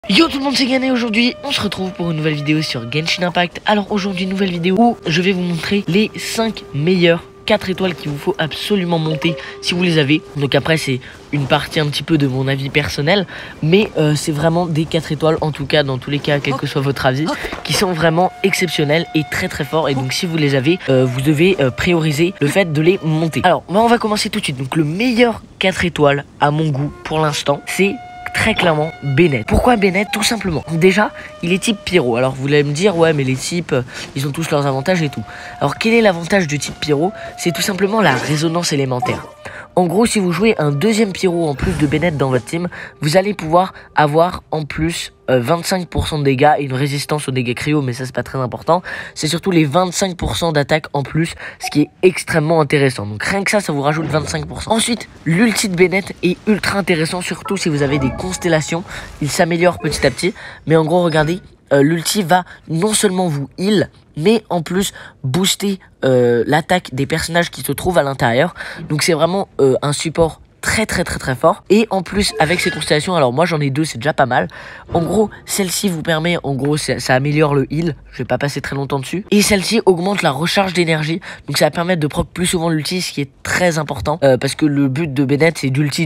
Yo tout le monde, c'est Gané. Aujourd'hui on se retrouve pour une nouvelle vidéo sur Genshin Impact. Alors aujourd'hui une nouvelle vidéo où je vais vous montrer les 5 meilleurs 4 étoiles qu'il vous faut absolument monter si vous les avez. Donc après c'est une partie un petit peu de mon avis personnel, mais c'est vraiment des 4 étoiles en tout cas, dans tous les cas, quel que soit votre avis, qui sont vraiment exceptionnels et très très forts. Et donc si vous les avez, vous devez prioriser le fait de les monter. Alors on va commencer tout de suite. Donc le meilleur 4 étoiles à mon goût pour l'instant, c'est très clairement Bennett. Pourquoi Bennett? Tout simplement, déjà il est type Pyro. Alors vous allez me dire ouais mais les types ils ont tous leurs avantages et tout. Alors quel est l'avantage du type Pyro? C'est tout simplement la résonance élémentaire. En gros, si vous jouez un deuxième Pyro en plus de Bennett dans votre team, vous allez pouvoir avoir en plus 25% de dégâts et une résistance aux dégâts cryo, mais ça c'est pas très important. C'est surtout les 25% d'attaque en plus, ce qui est extrêmement intéressant. Donc rien que ça vous rajoute 25%. Ensuite, l'ulti de Bennett est ultra intéressant, surtout si vous avez des constellations. Il s'améliore petit à petit, mais en gros regardez, l'ulti va non seulement vous heal, mais en plus booster l'attaque des personnages qui se trouvent à l'intérieur. Donc c'est vraiment un support très fort. Et en plus avec ces constellations, alors moi j'en ai deux, c'est déjà pas mal. En gros celle-ci vous permet, en gros ça améliore le heal, je vais pas passer très longtemps dessus. Et celle-ci augmente la recharge d'énergie, donc ça va permettre de proc plus souvent l'ulti, ce qui est très important, parce que le but de Bennett c'est d'ulti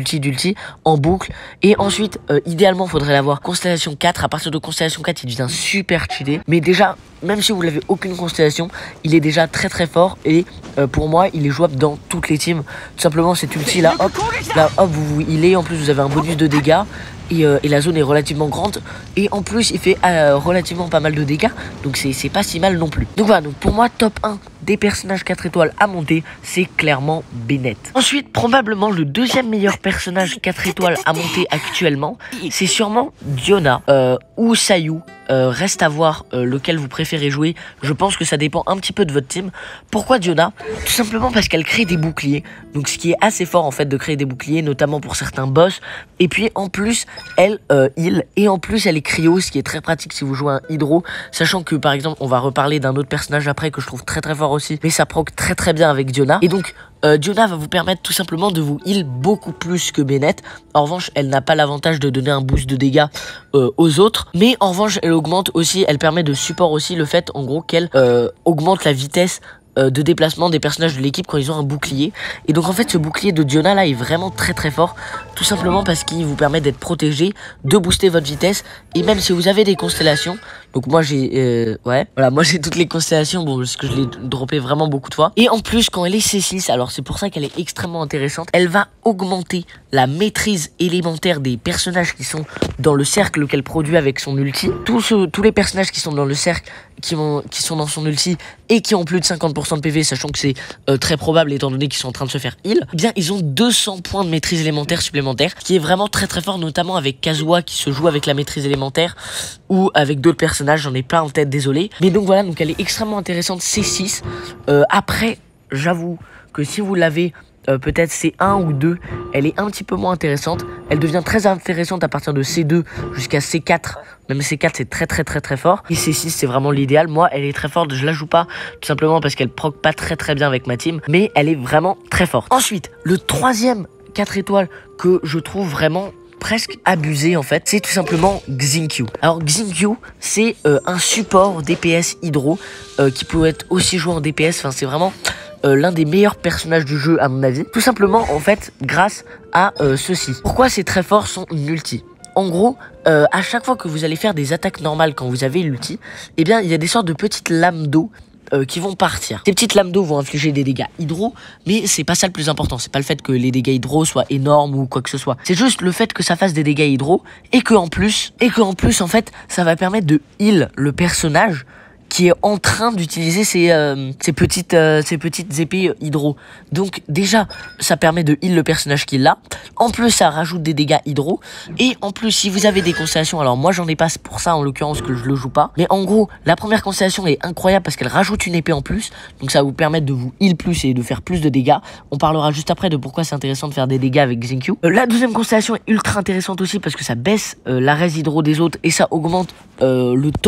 en boucle. Et ensuite idéalement faudrait l'avoir constellation 4. À partir de constellation 4 il devient super cheaté, mais déjà même si vous n'avez aucune constellation, il est déjà très fort. Et pour moi il est jouable dans toutes les teams. Tout simplement cet ulti là, hop vous healez, en plus vous avez un bonus de dégâts. Et la zone est relativement grande, et en plus il fait relativement pas mal de dégâts, donc c'est pas si mal non plus. Donc voilà, donc pour moi top 1 des personnages 4 étoiles à monter, c'est clairement Bennett. Ensuite probablement le deuxième meilleur personnage 4 étoiles à monter actuellement, c'est sûrement Diona ou Sayu. Reste à voir lequel vous préférez jouer. Je pense que ça dépend un petit peu de votre team. Pourquoi Diona? Tout simplement parce qu'elle crée des boucliers, donc ce qui est assez fort en fait de créer des boucliers, notamment pour certains boss. Et puis en plus elle heal, et en plus elle est cryo, ce qui est très pratique si vous jouez un hydro, sachant que par exemple on va reparler d'un autre personnage après que je trouve très fort aussi, mais ça proc très bien avec Diona. Et donc Diona va vous permettre tout simplement de vous heal beaucoup plus que Bennett. En revanche elle n'a pas l'avantage de donner un boost de dégâts aux autres, mais en revanche elle augmente aussi, elle permet de support aussi le fait en gros qu'elle augmente la vitesse de déplacement des personnages de l'équipe quand ils ont un bouclier. Et donc en fait ce bouclier de Diona là est vraiment très fort, tout simplement parce qu'il vous permet d'être protégé, de booster votre vitesse. Et même si vous avez des constellations, donc moi j'ai moi j'ai toutes les constellations, bon parce que je l'ai droppé vraiment beaucoup de fois. Et en plus quand elle est C6, alors c'est pour ça qu'elle est extrêmement intéressante, elle va augmenter la maîtrise élémentaire des personnages qui sont dans le cercle qu'elle produit avec son ulti. Tous les personnages qui sont dans le cercle, qui sont dans son ulti et qui ont plus de 50% de PV, sachant que c'est très probable étant donné qu'ils sont en train de se faire heal, eh bien ils ont 200 points de maîtrise élémentaire supplémentaires, qui est vraiment très fort, notamment avec Kazuha qui se joue avec la maîtrise élémentaire, ou avec d'autres personnages, j'en ai plein en tête, désolé. Mais donc voilà, donc elle est extrêmement intéressante, C6. Après j'avoue que si vous l'avez peut-être C1 ou 2, elle est un petit peu moins intéressante. Elle devient très intéressante à partir de C2 jusqu'à C4. Même C4 c'est très fort. Et C6 c'est vraiment l'idéal. Moi elle est très forte, je la joue pas tout simplement parce qu'elle proc pas très bien avec ma team, mais elle est vraiment très forte. Ensuite le troisième 4 étoiles que je trouve vraiment presque abusé en fait, c'est tout simplement Xingqiu. Alors Xingqiu c'est un support DPS hydro qui peut être aussi joué en DPS. Enfin c'est vraiment l'un des meilleurs personnages du jeu à mon avis, tout simplement en fait grâce à ceci. Pourquoi c'est très fort son ulti? En gros, à chaque fois que vous allez faire des attaques normales quand vous avez l'ulti, eh bien il y a des sortes de petites lames d'eau qui vont partir. Ces petites lames d'eau vont infliger des dégâts hydro, mais c'est pas ça le plus important. C'est pas le fait que les dégâts hydro soient énormes ou quoi que ce soit. C'est juste le fait que ça fasse des dégâts hydro, et que en plus en fait ça va permettre de heal le personnage qui est en train d'utiliser ces petites épées hydro. Donc déjà ça permet de heal le personnage qui est là. En plus ça rajoute des dégâts hydro. Et en plus si vous avez des constellations, alors moi j'en ai pas, c'est pour ça en l'occurrence que je le joue pas, mais en gros la première constellation est incroyable parce qu'elle rajoute une épée en plus, donc ça va vous permettre de vous heal plus et de faire plus de dégâts. On parlera juste après de pourquoi c'est intéressant de faire des dégâts avec Xingqiu. La deuxième constellation est ultra intéressante aussi parce que ça baisse la res hydro des autres et ça augmente le temps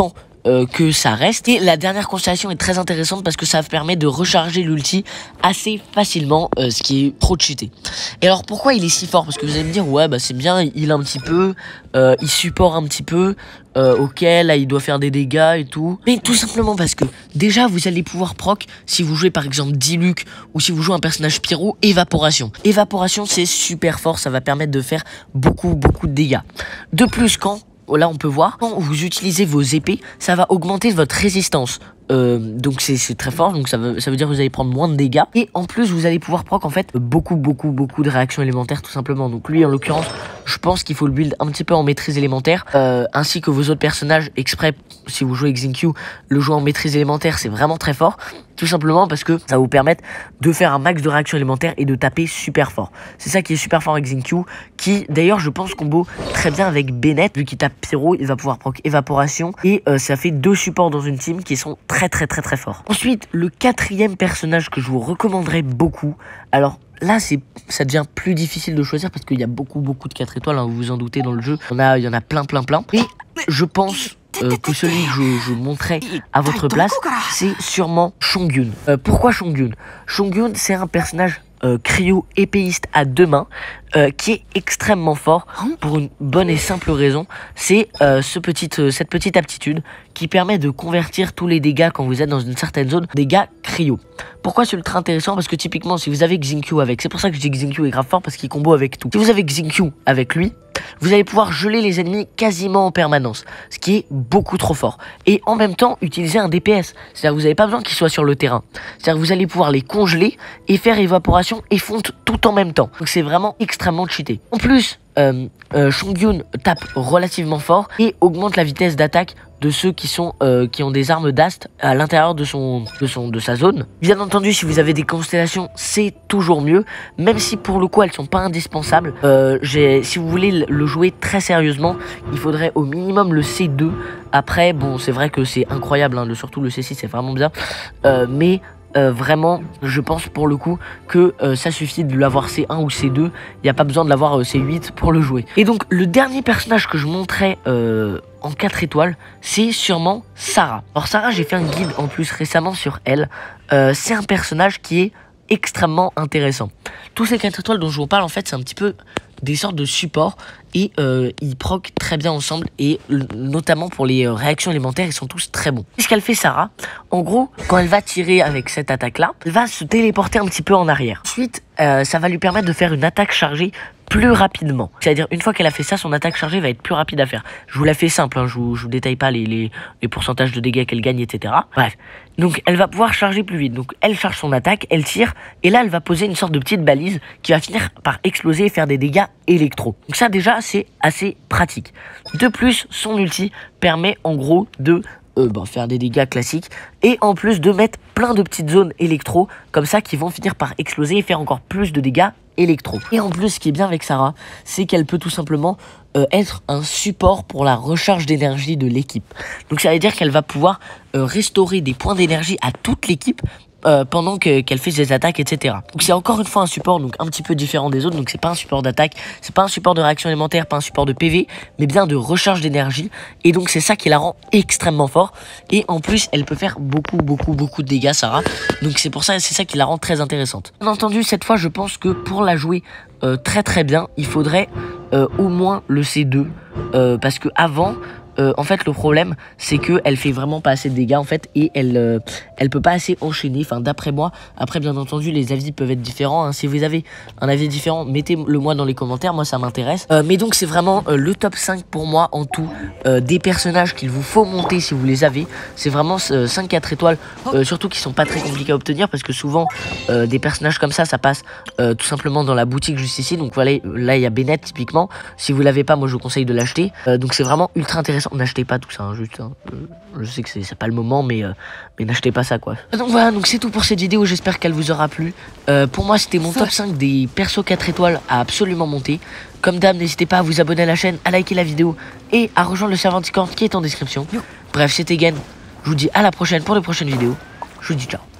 que ça reste. Et la dernière constellation est très intéressante parce que ça permet de recharger l'ulti assez facilement, ce qui est trop cheaté. Et alors pourquoi il est si fort? Parce que vous allez me dire ouais bah c'est bien, il a un petit peu, il supporte un petit peu, ok là il doit faire des dégâts et tout. Mais tout simplement parce que déjà vous allez pouvoir proc si vous jouez par exemple Diluc ou si vous jouez un personnage pyro, évaporation. Évaporation c'est super fort, ça va permettre de faire beaucoup de dégâts. De plus là on peut voir, quand vous utilisez vos épées, ça va augmenter votre résistance. Donc c'est très fort, donc ça veut dire que vous allez prendre moins de dégâts. Et en plus vous allez pouvoir proc en fait beaucoup de réactions élémentaires tout simplement. Donc lui en l'occurrence je pense qu'il faut le build un petit peu en maîtrise élémentaire, ainsi que vos autres personnages exprès. Si vous jouez Xingqiu, le jouer en maîtrise élémentaire c'est vraiment très fort. Tout simplement parce que ça va vous permettre de faire un max de réactions élémentaires et de taper super fort. C'est ça qui est super fort avec Xingqiu, qui d'ailleurs je pense combo très bien avec Bennett. Vu qu'il tape pyro, il va pouvoir proc évaporation. Et ça fait 2 supports dans une team qui sont très forts. Ensuite, le 4e personnage que je vous recommanderais beaucoup. Alors là, ça devient plus difficile de choisir parce qu'il y a beaucoup de 4 étoiles, hein, vous vous en doutez dans le jeu. Il y en a plein. Et je pense que celui que je montrais à votre place, c'est sûrement Chongyun. Pourquoi Chongyun? Chongyun, c'est un personnage cryo épéiste à 2 mains qui est extrêmement fort pour une bonne et simple raison. C'est cette petite aptitude qui permet de convertir tous les dégâts quand vous êtes dans une certaine zone, dégâts cryo. Pourquoi c'est ultra intéressant? Parce que typiquement si vous avez Xingqiu avec, c'est pour ça que je dis que Xingqiu est grave fort parce qu'il combo avec tout. Si vous avez Xingqiu avec lui, vous allez pouvoir geler les ennemis quasiment en permanence, ce qui est beaucoup trop fort. Et en même temps, utiliser un DPS. C'est-à-dire que vous n'avez pas besoin qu'ils soient sur le terrain. C'est-à-dire que vous allez pouvoir les congeler et faire évaporation et fonte tout en même temps. Donc c'est vraiment extrêmement cheaté. En plus, Chongyun tape relativement fort et augmente la vitesse d'attaque de ceux qui ont des armes d'ast à l'intérieur de sa zone. Bien entendu, si vous avez des constellations, c'est toujours mieux, même si pour le coup elles sont pas indispensables. Si vous voulez le jouer très sérieusement, il faudrait au minimum le C2. Après, bon, c'est vrai que c'est incroyable, hein, surtout le C6, c'est vraiment bien, mais vraiment, je pense pour le coup que ça suffit de l'avoir C1 ou C2. Il n'y a pas besoin de l'avoir C8 pour le jouer. Et donc, le dernier personnage que je montrais en 4 étoiles, c'est sûrement Sarah. Alors Sarah, j'ai fait un guide en plus récemment sur elle. C'est un personnage qui est extrêmement intéressant. Tous ces 4 étoiles dont je vous parle, en fait, c'est un petit peu des sortes de supports et ils proc très bien ensemble et notamment pour les réactions élémentaires ils sont tous très bons. Qu'est-ce qu'elle fait Sarah? En gros, quand elle va tirer avec cette attaque là, elle va se téléporter un petit peu en arrière. Ensuite ça va lui permettre de faire une attaque chargée plus rapidement. C'est-à-dire une fois qu'elle a fait ça, son attaque chargée va être plus rapide à faire. Je vous la fais simple, hein, je vous détaille pas les pourcentages de dégâts qu'elle gagne, etc. Bref, donc elle va pouvoir charger plus vite. Donc elle charge son attaque, elle tire, et là elle va poser une sorte de petite balise qui va finir par exploser et faire des dégâts électro. Donc ça déjà c'est assez pratique. De plus, son ulti permet en gros de faire des dégâts classiques et en plus de mettre plein de petites zones électro comme ça qui vont finir par exploser et faire encore plus de dégâts électro. Et en plus, ce qui est bien avec Sarah, c'est qu'elle peut tout simplement être un support pour la recharge d'énergie de l'équipe. Donc ça veut dire qu'elle va pouvoir restaurer des points d'énergie à toute l'équipe pendant qu'elle fait ses attaques, etc. Donc c'est encore une fois un support donc un petit peu différent des autres. Donc c'est pas un support d'attaque, c'est pas un support de réaction élémentaire, pas un support de PV, mais bien de recharge d'énergie. Et donc c'est ça qui la rend extrêmement fort. Et en plus elle peut faire beaucoup de dégâts Sarah. Donc c'est pour ça, c'est ça qui la rend très intéressante. Bien entendu cette fois je pense que pour la jouer très bien, il faudrait au moins le C2 parce que avant en fait le problème c'est que elle fait vraiment pas assez de dégâts en fait et elle peut pas assez enchaîner, enfin d'après moi. Après bien entendu les avis peuvent être différents, hein. Si vous avez un avis différent mettez-le moi dans les commentaires, moi ça m'intéresse, mais donc c'est vraiment le top 5 pour moi en tout des personnages qu'il vous faut monter si vous les avez. C'est vraiment 5-4 étoiles surtout qui sont pas très compliqués à obtenir parce que souvent des personnages comme ça passe tout simplement dans la boutique juste ici. Donc voilà, là il y a Bennett typiquement, si vous l'avez pas moi je vous conseille de l'acheter, donc c'est vraiment ultra intéressant. N'achetez pas tout ça, hein, juste, hein. Je sais que c'est pas le moment, mais n'achetez pas ça quoi. Donc voilà, donc c'est tout pour cette vidéo, j'espère qu'elle vous aura plu. Pour moi c'était mon top 5 des persos 4 étoiles à absolument monter. Comme d'hab, n'hésitez pas à vous abonner à la chaîne, à liker la vidéo et à rejoindre le serveur Discord qui est en description. Bref, c'était Gen, je vous dis à la prochaine pour les prochaines vidéos, je vous dis ciao.